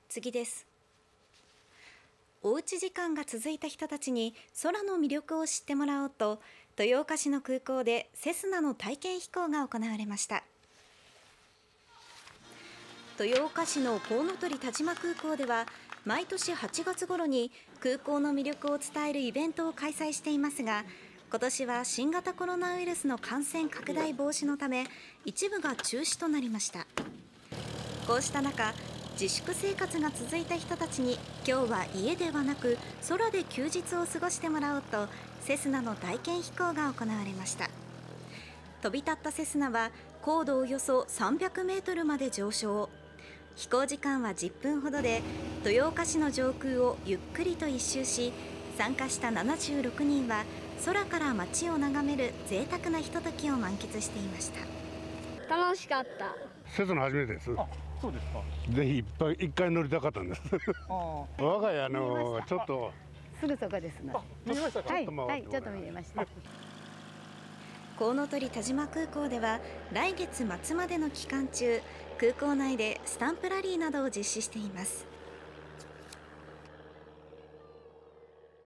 次です。おうち時間が続いた人たちに空の魅力を知ってもらおうと、豊岡市の空港でセスナの体験飛行が行われました。豊岡市のコウノトリ田島空港では、毎年8月頃に空港の魅力を伝えるイベントを開催していますが、今年は新型コロナウイルスの感染拡大防止のため一部が中止となりました。こうした中、自粛生活が続いた人たちに今日は家ではなく空で休日を過ごしてもらおうと、セスナの体験飛行が行われました。飛び立ったセスナは高度およそ300メートルまで上昇。飛行時間は10分ほどで、豊岡市の上空をゆっくりと一周し、参加した76人は空から街を眺める贅沢なひとときを満喫していました。 楽しかった。 セスナ初めてです。 あ、そうですか。 ぜひ一回乗りたかったんです。我が家のちょっとすぐそこですね。 見えましたか？ はい、はい、ちょっと見えました。 コウノトリ田島空港では来月末までの期間中、空港内でスタンプラリーなどを実施しています。